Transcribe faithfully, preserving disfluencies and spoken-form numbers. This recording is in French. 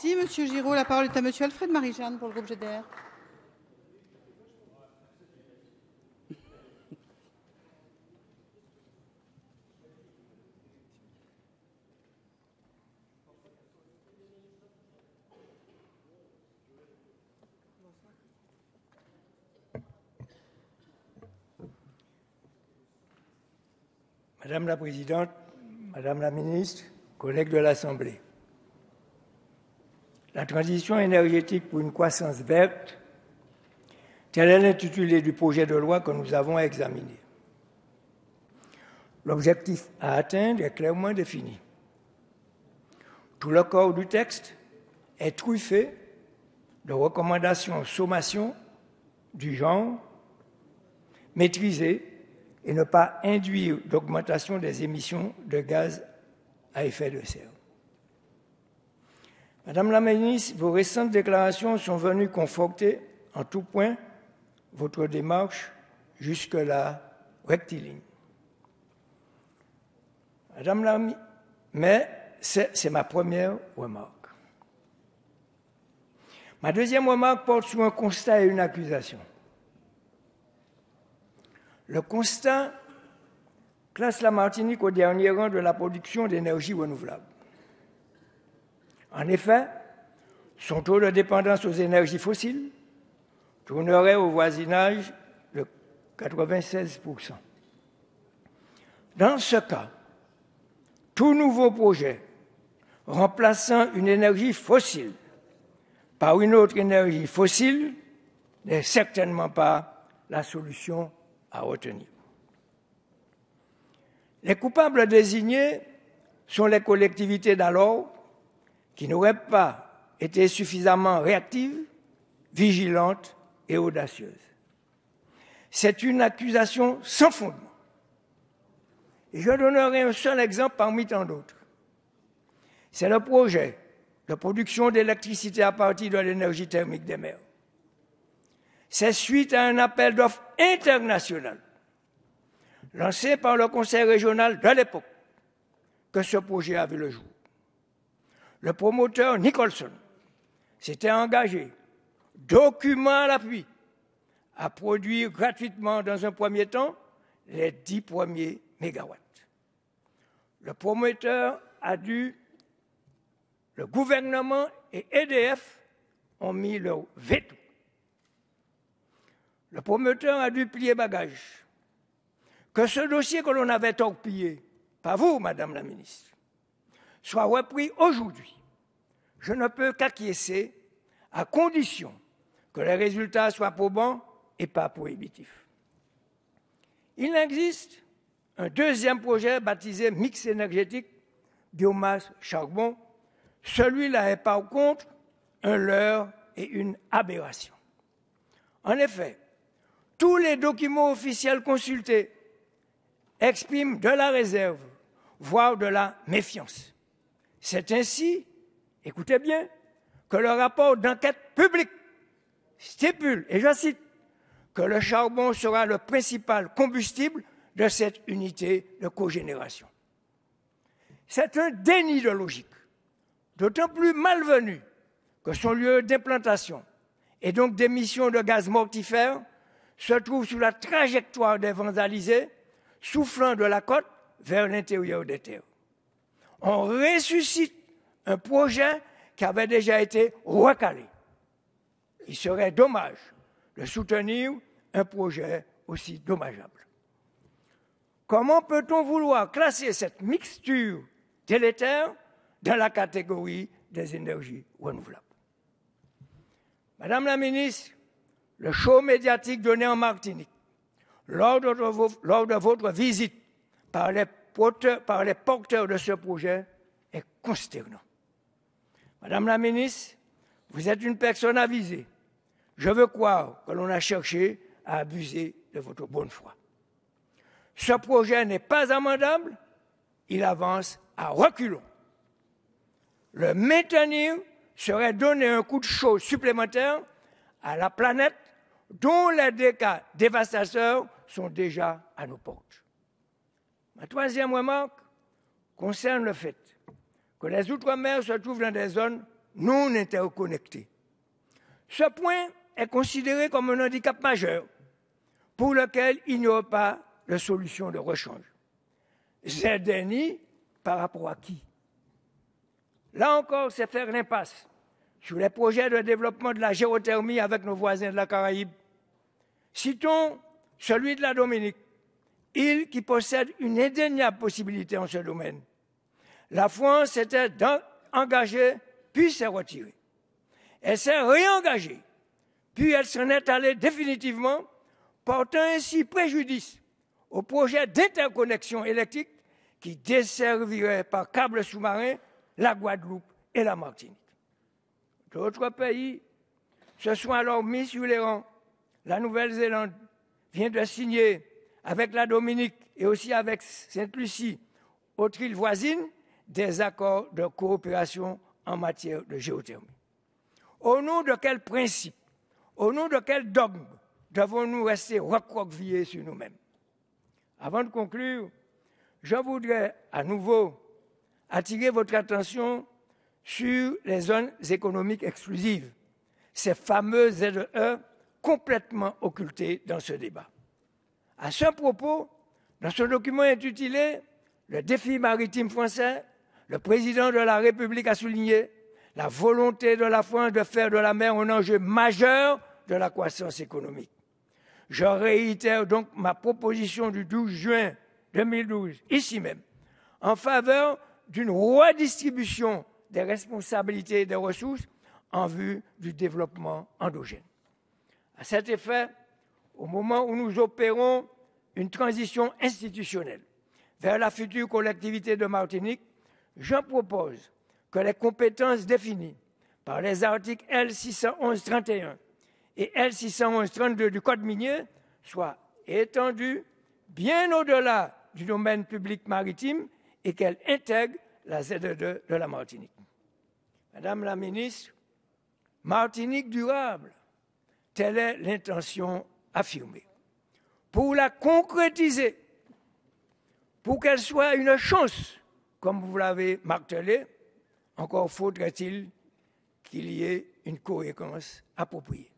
Merci, Monsieur Giraud. La parole est à Monsieur Alfred Marie-Jeanne pour le groupe G D R. Madame la Présidente, Madame la Ministre, collègues de l'Assemblée, la transition énergétique pour une croissance verte, tel est l'intitulé du projet de loi que nous avons à examiner. L'objectif à atteindre est clairement défini. Tout le corps du texte est truffé de recommandations sommation du genre maîtriser et ne pas induire d'augmentation des émissions de gaz à effet de serre. Madame la Ministre, vos récentes déclarations sont venues conforter en tout point votre démarche jusque-là rectiligne. Madame la Ministre, mais c'est, c'est ma première remarque. Ma deuxième remarque porte sur un constat et une accusation. Le constat classe la Martinique au dernier rang de la production d'énergie renouvelable. En effet, son taux de dépendance aux énergies fossiles tournerait au voisinage de quatre-vingt-seize pour cent. Dans ce cas, tout nouveau projet remplaçant une énergie fossile par une autre énergie fossile n'est certainement pas la solution à retenir. Les coupables désignés sont les collectivités d'alors qui n'auraient pas été suffisamment réactives, vigilantes et audacieuses. C'est une accusation sans fondement. Et je donnerai un seul exemple parmi tant d'autres. C'est le projet de production d'électricité à partir de l'énergie thermique des mers. C'est suite à un appel d'offres international lancé par le conseil régional de l'époque que ce projet a vu le jour. Le promoteur Nicholson s'était engagé, document à l'appui, à produire gratuitement dans un premier temps les dix premiers mégawatts. Le promoteur a dû, le gouvernement et E D F ont mis leur veto. Le promoteur a dû plier bagage. Que ce dossier que l'on avait torpillé, pas vous, Madame la Ministre, soit repris aujourd'hui. Je ne peux qu'acquiescer à condition que les résultats soient probants et pas prohibitifs. Il existe un deuxième projet baptisé mix énergétique, biomasse, charbon. Celui-là est par contre un leurre et une aberration. En effet, tous les documents officiels consultés expriment de la réserve, voire de la méfiance. C'est ainsi, écoutez bien, que le rapport d'enquête publique stipule, et je cite, que le charbon sera le principal combustible de cette unité de cogénération. C'est un déni de logique, d'autant plus malvenu que son lieu d'implantation et donc d'émission de gaz mortifères se trouve sur la trajectoire des vents alizés, soufflant de la côte vers l'intérieur des terres. On ressuscite un projet qui avait déjà été recalé. Il serait dommage de soutenir un projet aussi dommageable. Comment peut-on vouloir classer cette mixture délétère dans la catégorie des énergies renouvelables? Madame la Ministre, le show médiatique donné en Martinique lors de, vos, lors de votre visite par les, porteurs, par les porteurs de ce projet est consternant. Madame la Ministre, vous êtes une personne avisée. Je veux croire que l'on a cherché à abuser de votre bonne foi. Ce projet n'est pas amendable, il avance à reculons. Le maintenir serait donner un coup de chaud supplémentaire à la planète dont les dégâts dévastateurs sont déjà à nos portes. Ma troisième remarque concerne le fait que les Outre-mer se trouvent dans des zones non interconnectés. Ce point est considéré comme un handicap majeur pour lequel il n'y aura pas de solution de rechange. Z N I par rapport à qui? Là encore, c'est faire l'impasse sur les projets de développement de la géothermie avec nos voisins de la Caraïbe. Citons celui de la Dominique, île qui possède une indéniable possibilité en ce domaine. La France s'était engagée, puis s'est retirée. Elle s'est réengagée, puis elle s'en est allée définitivement, portant ainsi préjudice au projet d'interconnexion électrique qui desservirait par câble sous-marin la Guadeloupe et la Martinique. D'autres pays se sont alors mis sur les rangs. La Nouvelle-Zélande vient de signer avec la Dominique et aussi avec Sainte-Lucie, autre île voisine, des accords de coopération en matière de géothermie. Au nom de quel principe, au nom de quel dogme devons-nous rester recroquevillés sur nous-mêmes? Avant de conclure, je voudrais à nouveau attirer votre attention sur les zones économiques exclusives, ces fameuses Z E complètement occultées dans ce débat. À ce propos, dans ce document intitulé « Le défi maritime français », le président de la République a souligné la volonté de la France de faire de la mer un enjeu majeur de la croissance économique. Je réitère donc ma proposition du douze juin deux mille douze, ici même, en faveur d'une redistribution des responsabilités et des ressources en vue du développement endogène. À cet effet, au moment où nous opérons une transition institutionnelle vers la future collectivité de Martinique, je propose que les compétences définies par les articles L six cent onze trente et un et L six cent onze trente-deux du Code minier soient étendues bien au-delà du domaine public maritime et qu'elles intègrent la Z E deux de la Martinique. Madame la ministre, Martinique durable, telle est l'intention affirmée. Pour la concrétiser, pour qu'elle soit une chance, comme vous l'avez martelé, encore faudrait-il qu'il y ait une cohérence appropriée.